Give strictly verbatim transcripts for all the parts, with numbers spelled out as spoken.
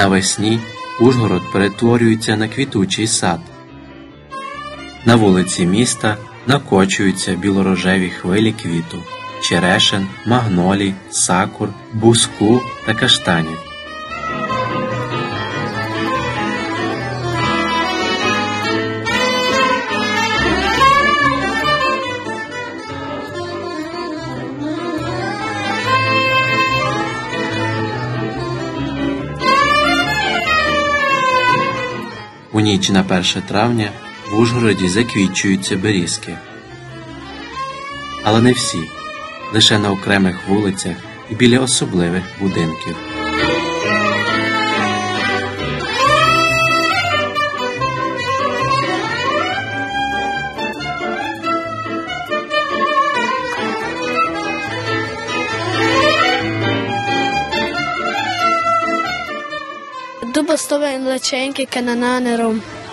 Навесні Ужгород перетворюється на квітучий сад. На вулиці міста накочуються білорожеві хвилі квіту – черешен, магнолій, сакур, буску та каштанів. У ніч на перше травня в Ужгороді заквітчуються берізки. Але не всі, лише на окремих вулицях і біля особливих будинків. Dubbo stove le cenche che non hanno.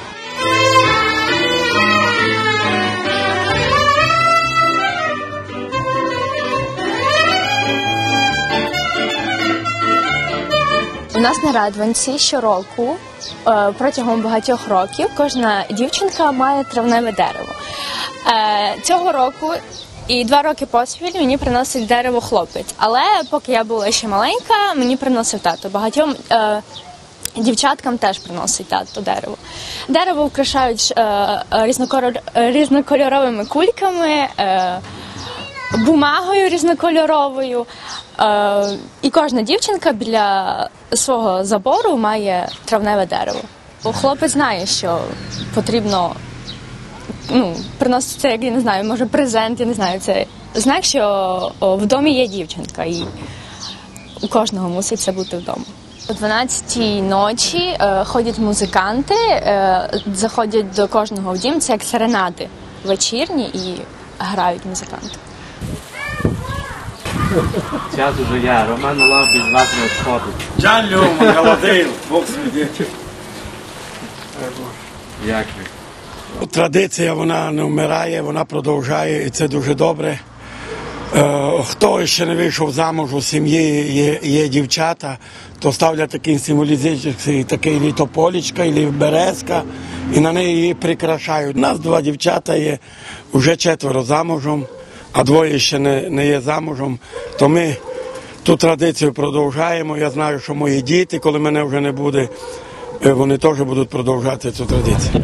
У нас на Радванці щороку, протягом багатьох років, кожна дівчинка має травневе дерево. Цього року і два роки поспіль мені приносить дерево хлопець. Але поки я була ще маленька, мені приносив тато. Багатьом дівчаткам теж приносить тато дерево. Дерево вкрашають різнокольоровими кульками, бумагою різнокольоровою. І кожна дівчинка біля свого забору має травневе дерево. Хлопець знає, що потрібно ну, приносити це, як я не знаю, може презент, я не знаю, це знак, що в домі є дівчинка і у кожного мусить це бути вдома. О дванадцятій ночі е, ходять музиканти, е, заходять до кожного в дім, це як серенади вечірні і грають музиканти. Час уже я, Роман на лаві з вас не відходить. Джанлю, молодий, Бог свідетель. Як ви? Традиція, вона не вмирає, вона продовжує, і це дуже добре. Хто ще не вийшов замуж у сім'ї, є, є дівчата, то ставлять такий символізуючий такий літополічка, або березка, і на неї її прикрашають. У нас два дівчата є, вже четверо замужем, а двоє ще не, не є замужем, то ми ту традицію продовжуємо. Я знаю, що мої діти, коли мене вже не буде, вони теж будуть продовжувати цю традицію.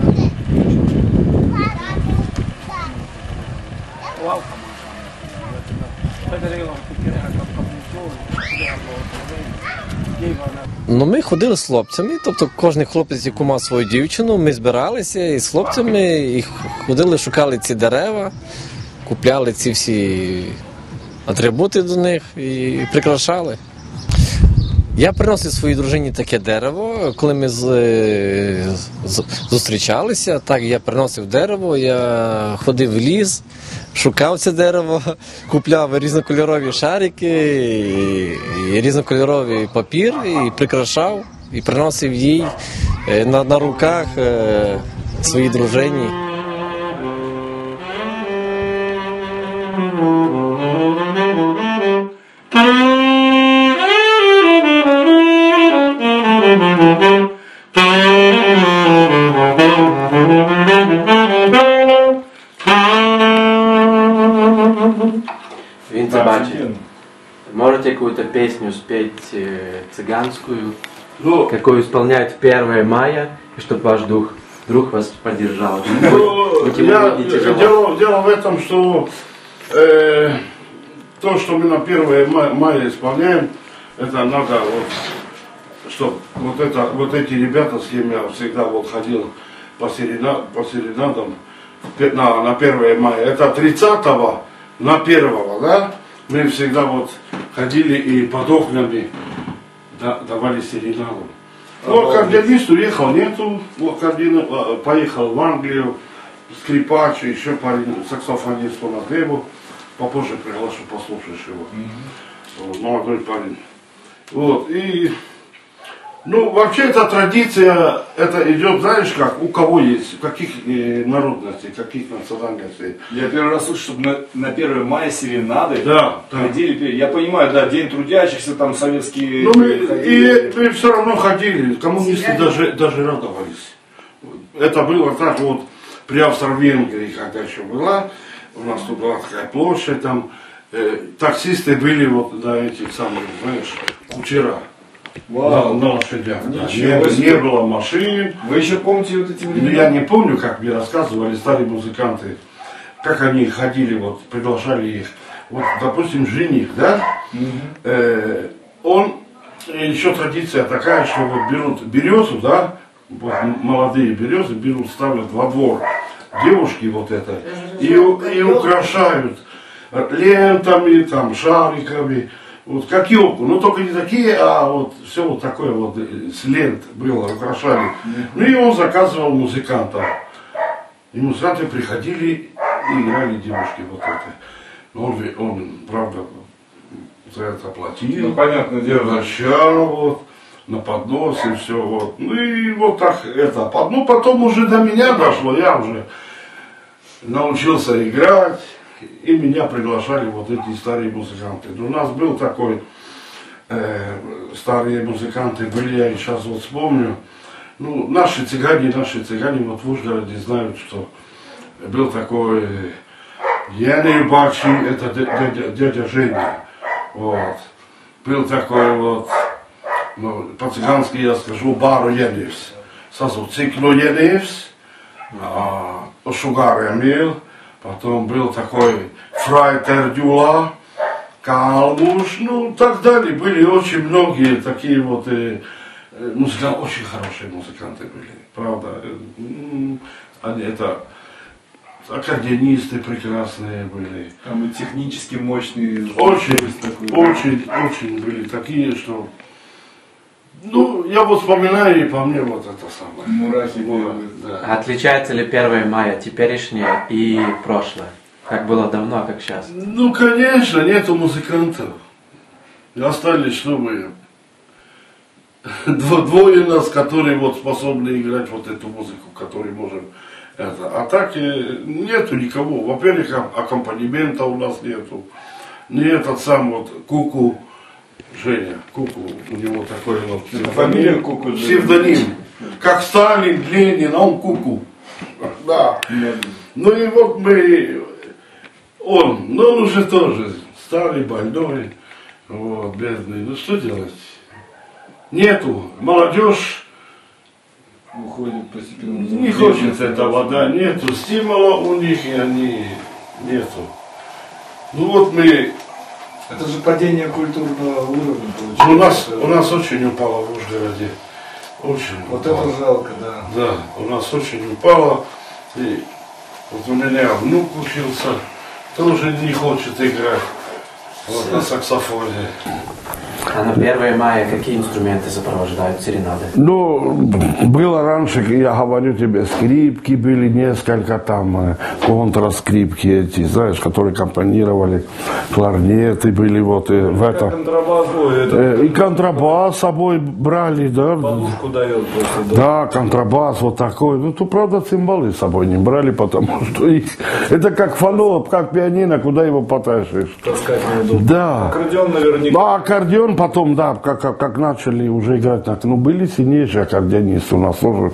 Ну, ми ходили з хлопцями, тобто кожен хлопець, яку мав свою дівчину, ми збиралися і з хлопцями і ходили, шукали ці дерева, купляли ці всі атрибути до них і прикрашали. Я приносив своїй дружині таке дерево, коли ми з, з, зустрічалися, так, я приносив дерево, я ходив в ліс, шукав це дерево, купляв різнокольорові шарики, і, і різнокольоровий папір, і прикрашав, і приносив їй на, на руках е, своїй дружині. Він це бачить. Можете какую-то песню спеть цыганскую, ну, какую исполняют в первое мая, и чтобы ваш дух, друг вас поддержал? Ну, я, дело, дело в этом, что э, то, что мы на первое мая исполняем, это надо, вот, чтобы вот, это, вот эти ребята, с кем я всегда вот ходил по, серена, по серенадам на, на первое мая, это тридцатого на первого, да, мы всегда вот ходили и под окнами давали серенаду. Ну, аккордеонист уехал, нету аккордеона, поехал в Англию, скрипач, еще парень, саксофонист по Натребу, попозже приглашу, послушаешь его. Mm-hmm. Вот, молодой парень. Вот, и Ну, вообще эта традиция, это идет, знаешь как, у кого есть, каких э, народностей, каких национальностей. Я первый раз слышу, чтобы на, на первое мая серенады да, ходили. Да. Я понимаю, да, День трудящихся, там советские... Ну, мы, и мы все равно ходили, коммунисты даже, даже радовались. Это было так вот, при Австро-Венгрии, когда еще была, у нас тут была такая площадь, там э, таксисты были вот до этих самых, знаешь, кучера. Вау. На, на лошадях. Да. Не, не было машин. Вы еще помните вот эти времена? Я не помню, как мне рассказывали старые музыканты, как они ходили, вот, приглашали их. Вот, допустим, жених, да? Угу. Э, он, еще традиция такая, что вот берут березу, да? Вот, молодые березы берут, ставят во двор девушки вот это и, и украшают лентами, там, шариками. Вот как елку, но только не такие, а вот все вот такое вот с лент было, украшали. Ну и он заказывал музыкантов. И музыканты приходили и играли девушки вот это. Он, он правда, за это платил. Ну, понятно, дело. Возвращал вот, на поднос и все вот. Ну и вот так это. Ну потом уже до меня дошло, я уже научился играть. И меня приглашали вот эти старые музыканты. У нас был такой, э, старые музыканты были, я сейчас вот вспомню. Ну, наши цыгане, наши цыгане вот в Ужгороде знают, что был такой Яный Бачи, это дядя, дядя Женя. Вот. Был такой вот, ну, по-цыгански я скажу, Баро Яневс. Сразу Цикло Яневс, Шугар Эмил. Потом был такой Фрайтер Дюла, Калмуш, ну так далее. Были очень многие такие вот э, музыканты, очень хорошие музыканты были, правда. Они это аккордеонисты прекрасные были. Там и технически мощные. Очень, очень, очень были такие, что... Ну, я вот вспоминаю, и по мне вот это самое. Мурахи было. Да. Отличается ли первое мая теперешнее и прошлое? Как было давно, а как сейчас? Ну, конечно, нету музыкантов. И остались, чтобы двое нас, которые вот способны играть вот эту музыку, которую можем это. А так нету никого. Во-первых, аккомпанемента у нас нету. Не этот сам вот Куку. Женя, Куку, у него такой вот фамилия Куку, псевдоним. Как Сталин, Ленин, а он Куку. Да. Ну и вот мы, он, но он уже тоже старый, больной, вот, бедный. Ну что делать? Нету. Молодежь уходит постепенно. Не хочет этого, да, нету стимула у них, и они нету. Ну вот мы. Это же падение культурного уровня получается. У нас, у нас очень упало в Ужгороде. Очень Вот упало. это жалко, да. Да, у нас очень упало. И вот у меня внук учился, тоже не хочет играть вот, на саксофоне. А на первое мая какие инструменты сопровождают серенады? Ну, было раньше, я говорю тебе, скрипки были несколько, там, контраскрипки эти, знаешь, которые аккомпанировали, кларнеты были вот э, в этом. Контрабас, ой, это... Э, и контрабас с собой брали, да. Подушку дает просто, да. Да, контрабас вот такой. Ну, тут, правда, цимбалы с собой не брали, потому что их... Это как фано, как пианино, куда его потащишь. Таскать неудобно. Да. Аккордеон наверняка. Да, аккордеон потом, да, как, как, как начали уже играть, так, ну, были сильнейшие аккордеонисты у нас тоже.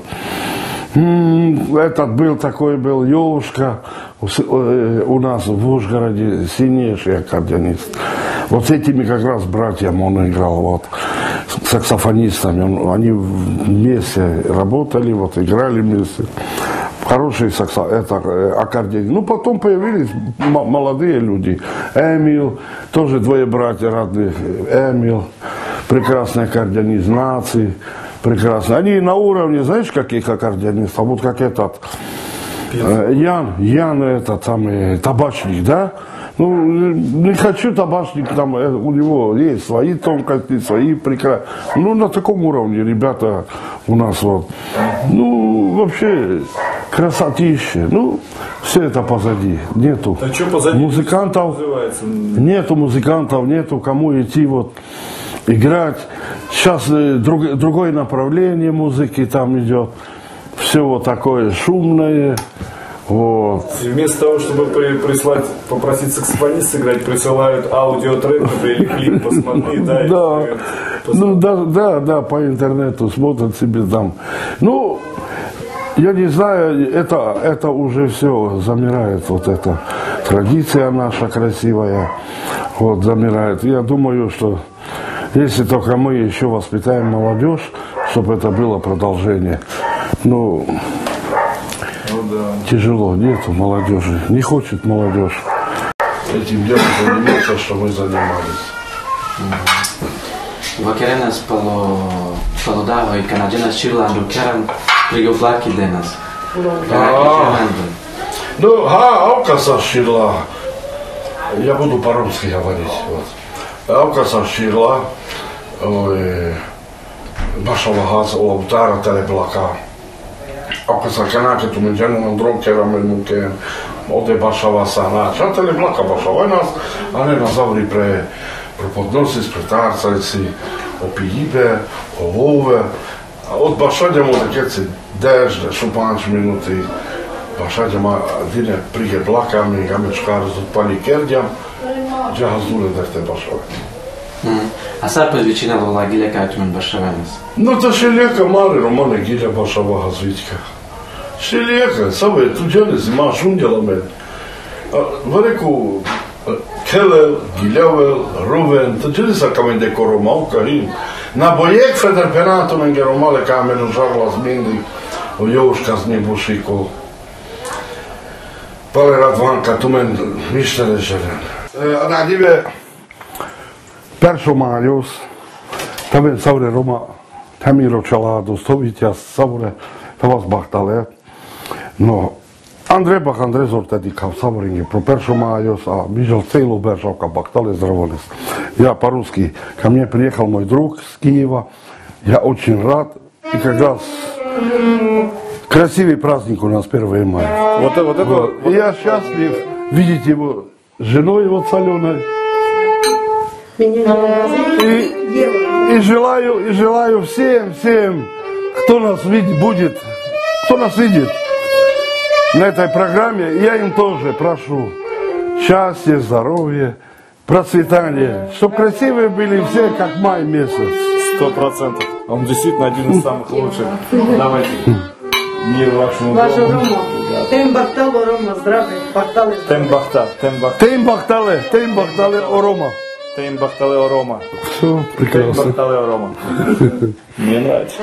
М-м, этот был такой, был Ёвушка, у, у нас в Ужгороде сильнейший аккордеонист. Вот с этими как раз братьями он играл, вот, с саксофонистами, он, они вместе работали, вот, играли вместе. Хороший саксо, это аккордеон. Ну, потом появились молодые люди. Эмил, тоже двое братья родных. Эмил, прекрасный аккордеонист, Наций, прекрасный. Они на уровне, знаешь, каких аккордеонистов? Вот как этот э, Ян, Ян этот самый табачник, да? Ну, не хочу табачник, там э, у него есть свои тонкости, свои прекрасные. Ну, на таком уровне ребята у нас вот. Ну, вообще, красотища. Ну, все это позади. Нету а что позади? Музыкантов. Нету музыкантов, нету кому идти вот играть. сейчас друг, другое направление музыки там идет. Все вот такое шумное. Вот. И вместо того, чтобы при, прислать, попросить саксофонист сыграть, присылают аудиотрек или клип, посмотри, да, да. Ну, да, да, да, по интернету смотрят себе там. Ну, я не знаю, это, это уже все замирает, вот эта традиция наша красивая, вот, замирает. Я думаю, что если только мы еще воспитаем молодежь, чтобы это было продолжение. Ну, ну да. Тяжело, нету молодежи, не хочет молодежь этим делом заниматься, что мы занимались. Vakarienės paludavo į Kanadienas Čirlandų Kerem prigau flaki dienas. Ну, а, Алкаса Ширла, я буду по-русски говорить, вот. Алкаса Ширла, Башава Газ, Олаутара, Телеблака. Алкаса Канаке, Туменджану, Мандром, Керам, Мукен, Оде Башава Сана, Ча Телеблака Башава нас, а не назаври пре преподносис, претарцайци, опиибе, олове. От Башадя може кеци дежде, шупанч минути, Башадя ма дине приге блаками, гамечкар зутпали кердям, джахазуле дефте Башаве. А сарпез вичина вола гиля кайтумен Башавенес? Ну, то шелека мари романе гиля Башава хазвичка. Шелека, саве, туджане зима шунделамен. Вареку Келел, Гилевел, Рувен, туджане са камен деко ромалка хин. Na bojek Feder Penato men geromale kamenu žarlas mindi o Joška z nebušiko. Pale Radvanka tu men ništa ne želim. A na dive Perso Maljus, tamen savre Roma, Tamiro Čalado, Stovitja savre, tavas bahtale. No, Andrej Bach, Andrej Zortedi kao savringi pro Perso Maljus, a Bižal celu Beržavka bahtale zdravonest. Я по-русски, ко мне приехал мой друг с Киева, я очень рад, и как раз красивый праздник у нас первое мая. Вот, вот это, вот. Вот. Я счастлив видеть его с женой вот с Аленой. И, и желаю, и желаю всем, всем, кто нас видит, будет, кто нас видит на этой программе, я им тоже прошу счастья, здоровья, процветание, чтобы красивые были все, как май месяц. Сто процентов. Он действительно один из самых лучших. Давайте. Мир вашему Вашу Рому. Тем бахтало Рома, здравия. Бахтали. Тем бахта. Тем бахта. Тем бахтале. Тем бахтале Орома. Тем бахтале Орома. Все, прекрасно. Тем бахтале Орома. Мне нравится.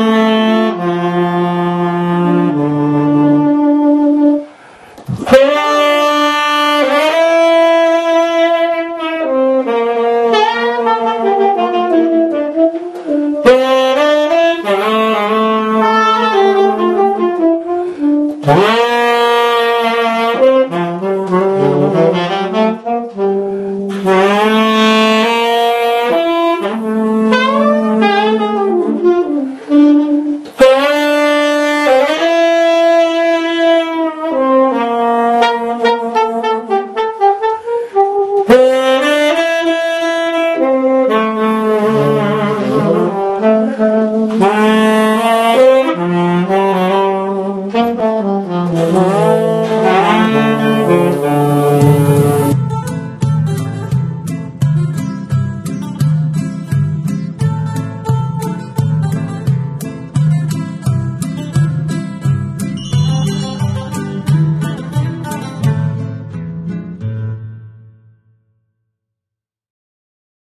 Hey!